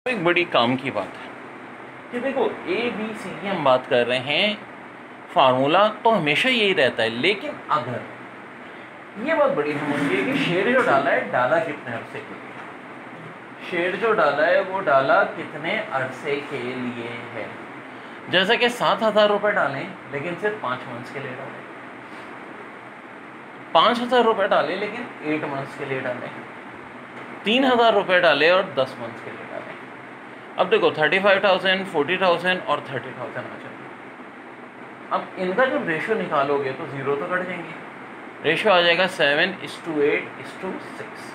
एक बड़ी काम की बात है कि देखो ए बी सी की हम बात कर रहे हैं, फार्मूला तो हमेशा यही रहता है, लेकिन अगर ये बात बड़ी समझिए कि शेयर जो डाला है, डाला कितने अरसे के लिए, शेयर जो डाला है वो डाला कितने अरसे के लिए है। जैसे कि 7,000 रुपये डालें लेकिन सिर्फ 5 मंथ्स के लिए डालें, 5,000 रुपये डालें लेकिन 8 मंथ्स के लिए डालें, 3,000 रुपये डालें और 10 मंथ्स के लिए डालें। अब देखो 35,000, 40,000 और 30,000 आ जाएगा। अब इनका जब रेशो निकालोगे तो जीरो तो कट जाएंगे, रेशो आ जाएगा 7:8:6।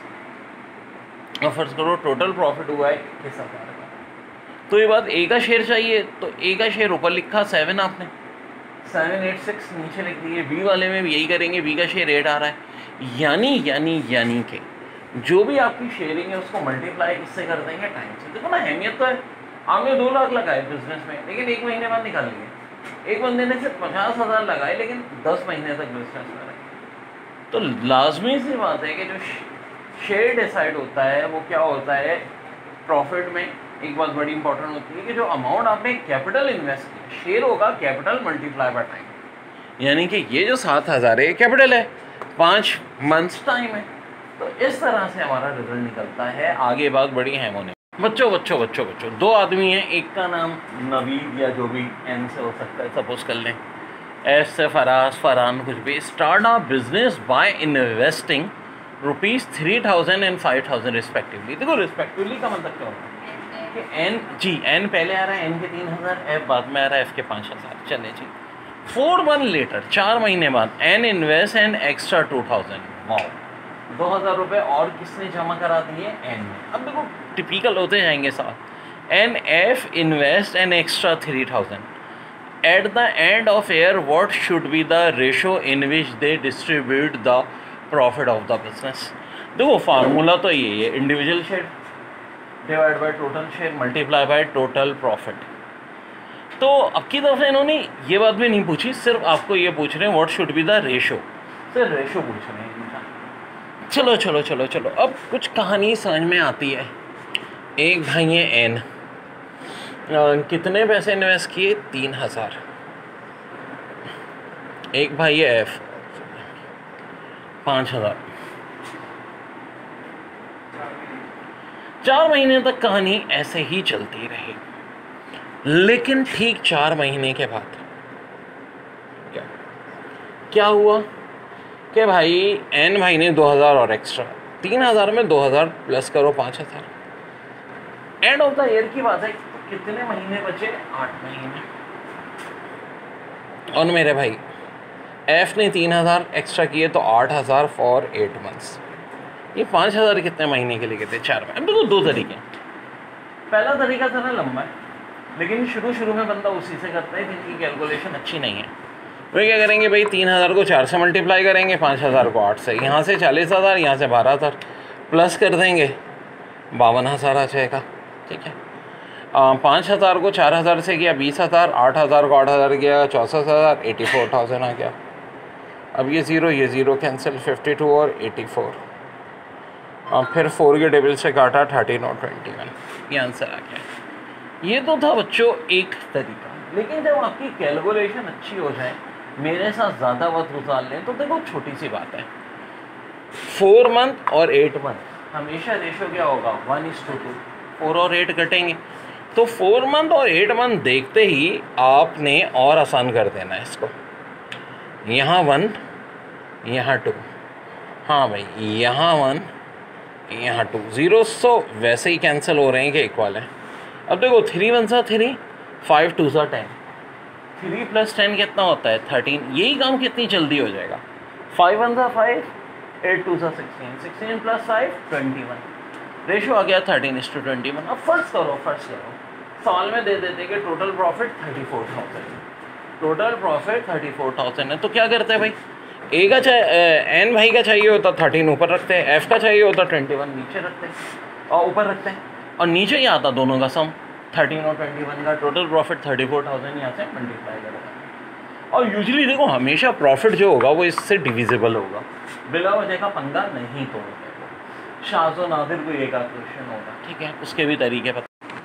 और फर्ज करो टोटल प्रॉफिट हुआ है 21,000 का, तो ये बात ए का शेयर चाहिए तो ए का शेयर ऊपर लिखा 7, आपने 786 नीचे लिख दिए। बी वाले में भी यही करेंगे, बी का शेयर 8 आ रहा है, यानी कि जो भी आपकी शेयरिंग है उसको मल्टीप्लाई इससे कर देंगे टाइम से। देखो ना, अहमियत तो है। आपने 2 लाख लगाए बिजनेस में लेकिन 1 महीने बाद निकाल लिए, 1 बंदे ने सिर्फ 50,000 लगाए लेकिन 10 महीने तक बिजनेस में रहे। तो लाजमी सी बात है कि जो शेयर डिसाइड होता है वो क्या होता है प्रॉफिट में। एक बात बड़ी इंपॉर्टेंट होती है कि जो अमाउंट आपने कैपिटल इन्वेस्ट किया, शेयर होगा कैपिटल मल्टीप्लाई बाय टाइम, यानी कि ये जो 7,000 है कैपिटल है, 5 मंथ्स टाइम है। तो इस तरह से हमारा रिजल्ट निकलता है। आगे बात बड़ी है होने। बच्चों 2 आदमी हैं, एक का नाम नवीद या जो भी एन से हो सकता है, सपोज कर लें, एस से फराज, फरहान, कुछ भी। Start a business by investing ₹3,000 and 5,000 respectively. देखो रिस्पेक्टिवली का मतलब क्या होता है कि एन जी एन पहले आ रहा है, एन के 3,000, एफ बाद में आ रहा है, एफ के 5,000। चले जी, 4 मंथ लेटर, 4 महीने बाद N invest and extra 2,000। Wow, 2,000 रुपये और किसने जमा करा दिए? एन में। अब देखो टिपिकल होते जाएंगे साथ। N F invest an extra 3,000 at the end of year, what should be the ratio in which they distribute the profit of the business. देखो फार्मूला तो यही है, individual share divide by total share multiply by total profit. तो अब की तरफ से इन्होंने ये बात भी नहीं पूछी, सिर्फ आपको ये पूछ रहे हैं what should be the ratio, सिर्फ रेशो पूछ रहे हैं। चलो अब कुछ कहानी समझ में आती है। एक भाई है एन, कितने पैसे इन्वेस्ट किए? 3,000। एक भाई है एफ, 5,000। 4 महीने तक कहानी ऐसे ही चलती रही, लेकिन ठीक 4 महीने के बाद क्या हुआ कि भाई एन भाई ने 2,000 और एक्स्ट्रा, 3,000 में 2,000 प्लस करो 5,000। एंड ऑफ द ईयर की बात है, तो कितने महीने बचे? 8 महीने। और मेरे भाई एफ ने 3,000 एक्स्ट्रा किए तो 8,000 फॉर 8 मंथ्स। ये 5,000 कितने महीने के लिए कहते हैं? 4 महीने। अब देखो 2 तरीके। पहला तरीका थोड़ा लंबा है, लेकिन शुरू में बंदा उसी से करता है जिनकी कैलकुलेशन अच्छी नहीं है। वे क्या करेंगे भाई, 3,000 को 4 से मल्टीप्लाई करेंगे, 5,000 को 8 से, यहाँ से 40,000, यहाँ से 12,000 प्लस कर देंगे, 52,000 आ जाएगा। ठीक है, 5,000 को 4,000 से किया 20,000, 8,000 को 8,000 किया 64,000, 84,000 आ गया। अब ये ज़ीरो कैंसिल, 52 और 84, फिर 4 के टेबल से काटा 13 और 21, ये आंसर आ गया। ये तो था बच्चों एक तरीका, लेकिन जब आपकी कैलकुलेशन अच्छी हो जाए, मेरे साथ ज़्यादा वक्त गुजार लें, तो देखो छोटी सी बात है, 4 मंथ और 8 मंथ हमेशा रेशो क्या होगा? 1:2। 4 और 8 कटेंगे, तो 4 मंथ और 8 मंथ देखते ही आपने और आसान कर देना है इसको। यहाँ 1, यहाँ 2, हाँ भाई यहाँ 1, यहाँ 2, 0 सो वैसे ही कैंसिल हो रहे हैं कि इक्वल है। अब देखो 3 1 सा 3, 5 2 सा 10, 3 + 10 कितना होता है? 13। यही काम कितनी जल्दी हो जाएगा? 5 1 सा 5, 8 2 सा 16, 16 + 5 21, रेशो आ गया 13:21। अब फर्स्ट करो, सवाल में दे देते कि टोटल प्रॉफिट 34,000, टोटल प्रॉफिट 34,000 है। तो क्या करते हैं भाई, ए का एन भाई का चाहिए होता 13 ऊपर रखते हैं, एफ का चाहिए होता 21 नीचे रखते हैं और ऊपर रखते हैं, और नीचे ही आता दोनों का सम 13 और 21 का, टोटल प्रॉफिट 34,000 यहाँ से मल्टीप्लाई करेगा। और यूजुअली देखो हमेशा प्रॉफिट जो होगा वो इससे डिविजिबल होगा, बिला वजह का पंगा नहीं तोड़ेगा। शाज़ो नादिर को एक क्वेश्चन होगा, ठीक है, उसके भी तरीके पता।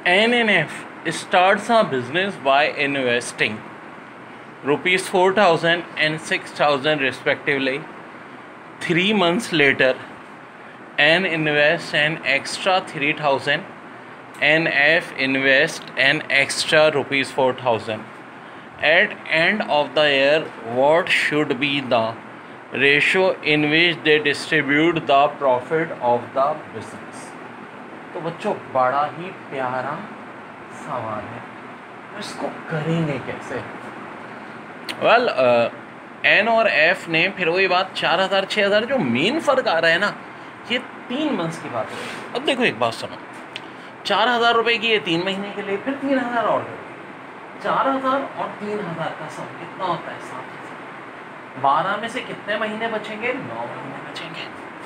NNF starts a business by investing rupees 4,000 and 6,000 respectively. 3 months later, N invests an extra 3,000. NF invests an extra rupees 4,000. At end of the year, what should be the ratio in which they distribute the profit of the business? तो बच्चों बड़ा ही प्यारा सवाल है, इसको करेंगे कैसे? Well N और एफ ने फिर वही बात 4,000 6,000 जो मेन फ़र्क आ रहा है ना, ये 3 मंथ्स की बात है। अब देखो एक बात सुनो, 4,000 रुपये की ये 3 महीने के लिए, फिर 3,000 और 4,000 और 3,000 का सम कितना होता है? 7,000। 12 में से कितने महीने बचेंगे? 9 महीने बचेंगे।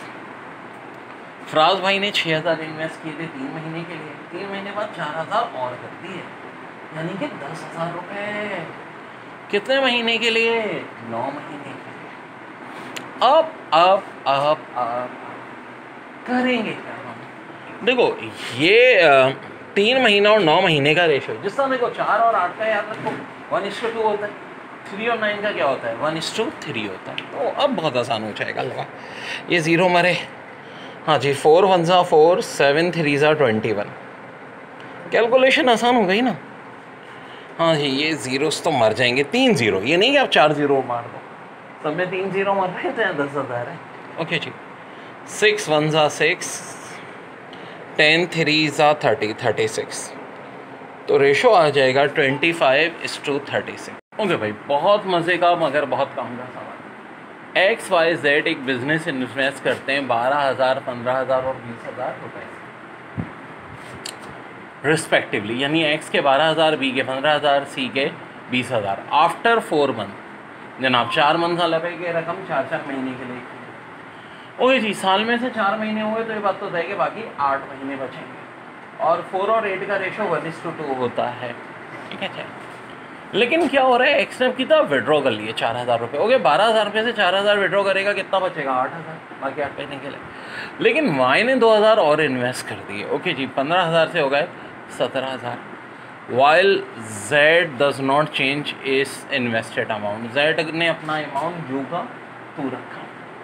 फराज भाई ने 6,000 इन्वेस्ट किए थे 3 महीने के लिए, 3 महीने बाद 4,000 और कर दिए, यानी कि 10,000 रुपये। कितने महीने के लिए? 9 महीने के लिए। अब करेंगे क्या हम? देखो ये 3 महीना और 9 महीने का रेशो, जिस तरह देखो 4 और 8 का याद रखो 1:2 होता है, 3 और 9 का क्या होता है? 1:3 होता है। तो अब बहुत आसान हो जाएगा। लगा ये 0 मरे, हाँ जी, 4 1 4, 7 3 21। कैलकुलेशन आसान हो गई ना? हाँ जी, ये ज़ीरोस तो मर जाएंगे, 3 0, ये नहीं कि आप 4 0 मार दो, सब में 3 0 मर रहे थे, 10,000 है। ओके जी, 6 1 6, 10 3 30, 36। तो रेशो आ जाएगा 25:36। ओके भाई, बहुत मज़े का मगर बहुत काम का सवाल। XYZ एक बिजनेस इन्वेस्ट करते हैं 12,000, 15,000 और 20,000 रुपये रिस्पेक्टिवली, यानी X के 12,000, B के 15,000, C के 20,000। आफ्टर 4 मंथ, जनाब 4 मंथ वाला पे की रकम 4-4 महीने के लिए। ओके जी, साल में से 4 महीने हुए तो ये बात तो है कि बाकी 8 महीने बचेंगे, और 4 और 8 का रेशो 1:2 होता है। ठीक है, लेकिन क्या हो रहा है, एक्स ने कितना विड्रॉ कर लिए 4,000 रुपये। ओके, 12,000 रुपये से 4,000 विड्रॉ करेगा, कितना बचेगा? 8,000, बाकी 8 महीने के लिए। लेकिन वाई ने 2,000 और इन्वेस्ट कर दिए। ओके जी, 15,000 से हो गए 17,000। While Z does not change his invested amount, Z ने अपना अमाउंट यू का तू रखा।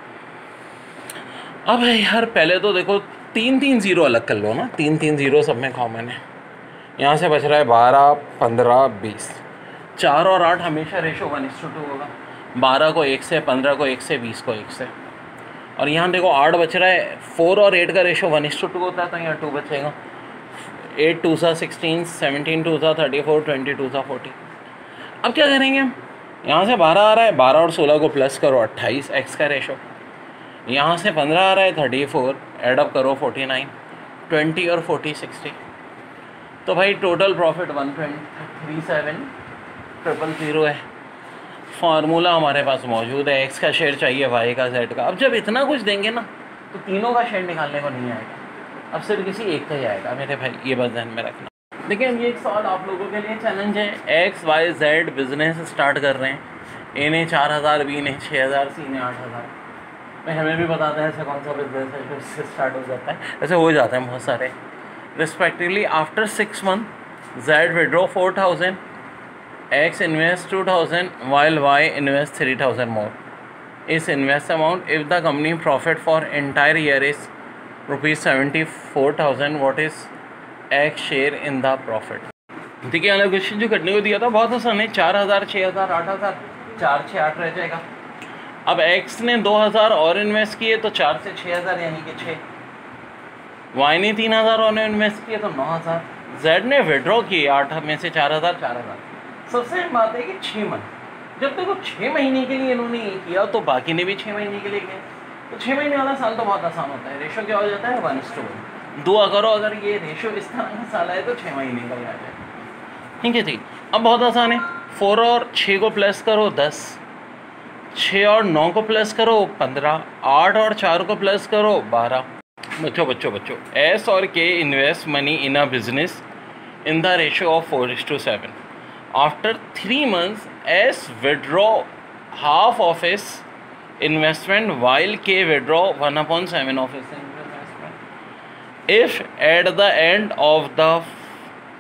अब यार पहले तो देखो 3-3 0 अलग कर लो ना, 3-3 0 सब में कॉमन है। यहाँ से बच रहा है 12 15 20, 4 और 8 हमेशा रेशो 1:2 होगा। 12 को 1 से, 15 को 1 से, 20 को 1 से। और यहाँ देखो 8 बच रहा है, 4 और 8 का रेशो 1:2 होता है, तो यहाँ 2 बचेगा। 8 2 16, 17 2 34, 22 40। अब क्या करेंगे हम? यहाँ से 12 आ रहा है, 12 और 16 को प्लस करो 28 एक्स का रेशो। यहाँ से 15 आ रहा है 34, एडअप करो 49, 20 और 40 60। तो भाई टोटल प्रॉफिट 1.3700 है। फार्मूला हमारे पास मौजूद है, एक्स का शेयर चाहिए, वाई का, जेड का। अब जब इतना कुछ देंगे ना तो तीनों का शेयर निकालने को नहीं आएगा, अब सिर्फ किसी एक का ही आएगा मेरे भाई, ये बस ध्यान में रखना। देखिए ये एक सवाल आप लोगों के लिए चैलेंज है। X Y Z business start कर रहे हैं, ए ने 4,000, बी ने 6,000, सी ने 8,000। भाई हमें भी बताते हैं ऐसा कौन सा बिजनेस है जो इससे स्टार्ट हो जाता है। ऐसे हो जाते हैं बहुत सारे। Respectively after 6 month Z withdraw 4,000, X invest 2,000 while Y invest 3,000 more. Is invest amount if the company profit for entire year is rupees 74,000, what is X share in the profit? देखिए वाला क्वेश्चन जो करने को दिया था बहुत आसान है। 4,000, 6,000, 8,000, 4 6 8 रह जाएगा। अब X ने 2,000 और इन्वेस्ट किए तो 4 से 6,000 यानी कि 6। Y ने 3,000 और इन्वेस्ट किए तो 9,000। Z ने विड्रॉ किए 8 में से 4,000 4,000। सबसे अहम बात है कि 6 मंथ, जब देखो 6 महीने के लिए इन्होंने ये किया तो बाकी ने भी 6 महीने के लिए किया, तो 6 महीने वाला साल तो बहुत आसान होता है। रेशो क्या हो जाता है? 1:1। दुआ करो अगर ये रेशो इस तरह का साल है तो 6 महीने का ही आ जाए। ठीक है जी, अब बहुत आसान है। 4 और 6 को प्लस करो 10, 6 और 9 को प्लस करो 15, 8 और 4 को प्लस करो 12। बच्चों एस और K invest money in a business in the ratio of 4:7। After 3 months, S withdraw half of his investment while K withdraw 1/7 of his investment. If at the end of the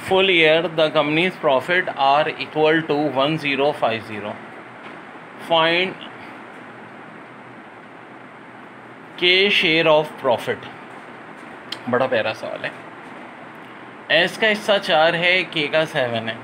full year the company's profit are equal to 1050. Find K share of profit. बड़ा प्यारा सवाल है। S का हिस्सा 4 है, के का 7 है।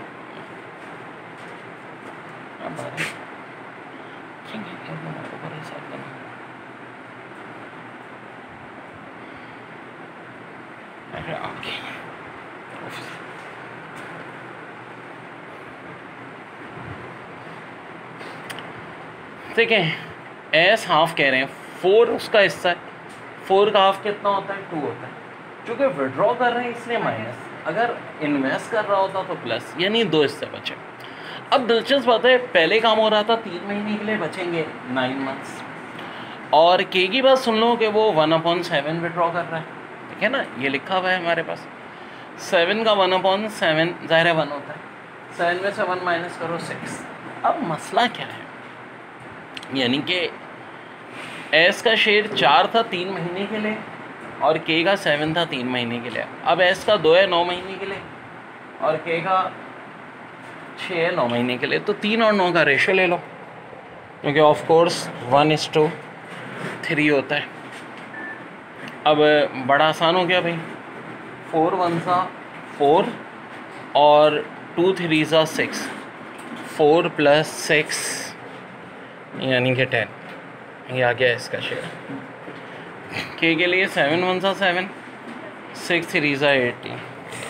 ठीक है, एस हाफ कह रहे हैं, 4 उसका हिस्सा है, 4 का हाफ कितना होता है? 2 होता है। चूँकि विड्रॉ कर रहे हैं इसलिए माइनस, अगर इन्वेस्ट कर रहा होता तो प्लस, यानी 2 हिस्से बचे। अब दिलचस्प बात है, पहले काम हो रहा था 3 महीने के लिए बचेंगे 9 मंथ्स, और के की बात सुन लो कि वो 1/7 विड्रॉ कर रहा है, ठीक है ना, ये लिखा हुआ है हमारे पास। 7 का 1/7 ज़ाहिर है 1 होता है, 7 में से 1 माइनस करो 6। अब मसला क्या है, यानी कि एस का शेयर 4 था 3 महीने के लिए, और के का 7 था 3 महीने के लिए। अब एस का 2 है 9 महीने के लिए, और के का 6 है 9 महीने के लिए। तो 3 और 9 का रेशो ले लो, क्योंकि ऑफ कोर्स 1:3 होता है। अब बड़ा आसान हो गया भाई, 4 1 4 और 2 3 6, 4 + 6 यानी कि 10, ये आ गया इसका शेयर। के लिए 7 1 7, 6 3 18,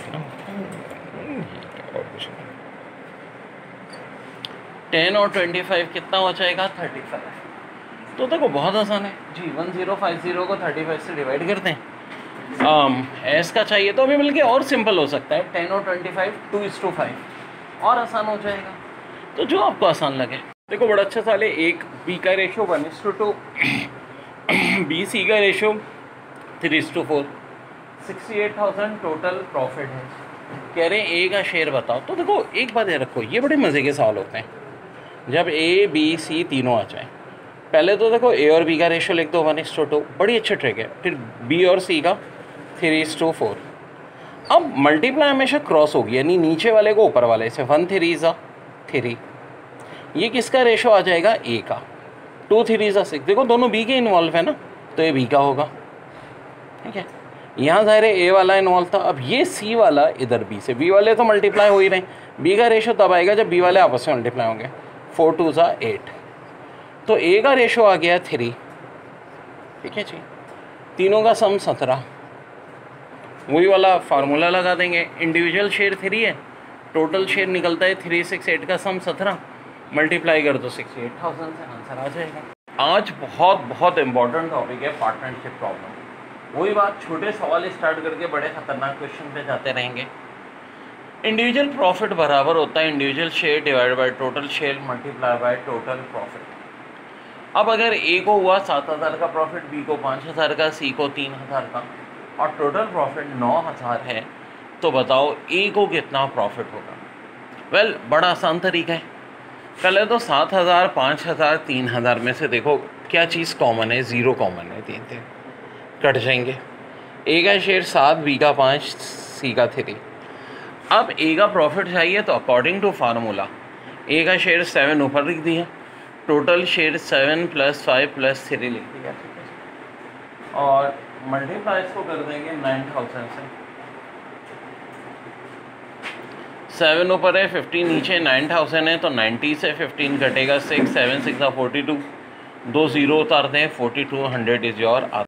10 और 25 कितना हो जाएगा? 35। तो देखो बहुत आसान है जी, 1050 को 35 से डिवाइड करते हैं। एस का चाहिए तो अभी मिलके और सिंपल हो सकता है, 10 और 25 2:5, और आसान हो जाएगा। तो जो आपको आसान लगे। देखो बड़ा अच्छा सवाल है। एक बी का रेशो 1:2, बी सी का रेशो 3:4, 68,000 टोटल प्रॉफिट है। कह रहे हैं ए का शेयर बताओ। तो देखो एक बात याद रखो, ये बड़े मज़े के सवाल होते हैं जब ए बी सी तीनों आ जाएं। पहले तो देखो ए और बी का रेशो लिख दो 1:2, बड़ी अच्छी ट्रिक है। फिर बी और सी का 3:4। अब मल्टीप्लाई हमेशा क्रॉस होगी, यानी नीचे वाले को ऊपर वाले से, 1 3 3। ये किसका रेशो आ जाएगा? ए का। 2 3 6। देखो दोनों बी के इन्वॉल्व है ना, तो ये बी का होगा, ठीक है। यहाँ ज़ाहिर है ए वाला इन्वॉल्व था। अब ये सी वाला इधर बी से, बी वाले तो मल्टीप्लाई हो ही रहे हैं। बी का रेशो तब आएगा जब बी वाले आपस में मल्टीप्लाई होंगे। 4 2 8। तो ए का रेशो आ गया 3, ठीक है जी। तीनों का सम 17। वही वाला फार्मूला लगा देंगे, इंडिविजुअल शेयर 3 है, टोटल शेयर निकलता है 368 का सम 17, मल्टीप्लाई कर दो 68,000 से, आंसर आ जाएगा। आज बहुत बहुत इंपॉर्टेंट टॉपिक है पार्टनरशिप प्रॉब्लम। वही बात, छोटे सवाल स्टार्ट करके बड़े खतरनाक क्वेश्चन पे जाते रहेंगे। इंडिविजुअल प्रॉफिट बराबर होता है individual share divide by total share multiply by total profit. अब अगर ए को हुआ 7,000 का प्रॉफिट, बी को 5,000 का, सी को 3,000 का, और टोटल प्रॉफिट 9,000 है, तो बताओ ए को कितना प्रॉफिट होगा? वेल बड़ा आसान तरीका है। पहले तो 7,000 5,000 3,000 में से देखो क्या चीज़ कॉमन है? 0 कॉमन है, 3 कट जाएंगे। ए का शेयर 7, बी का 5, सी का 3। अब ए का प्रॉफिट चाहिए तो अकॉर्डिंग टू फार्मूला ए का शेयर 7 ऊपर लिख दिया, टोटल शेयर 7 + 5 + 3 लिख दिया, ठीक है। और मल्टीप्लाई इसको कर देंगे 9,000 से। 7 ऊपर है, 15 नीचे, 9,000 है, तो 90 से 15 कटेगा 6, 7 6 42, 2 0 उतारते हैं, 4200 इज़ योर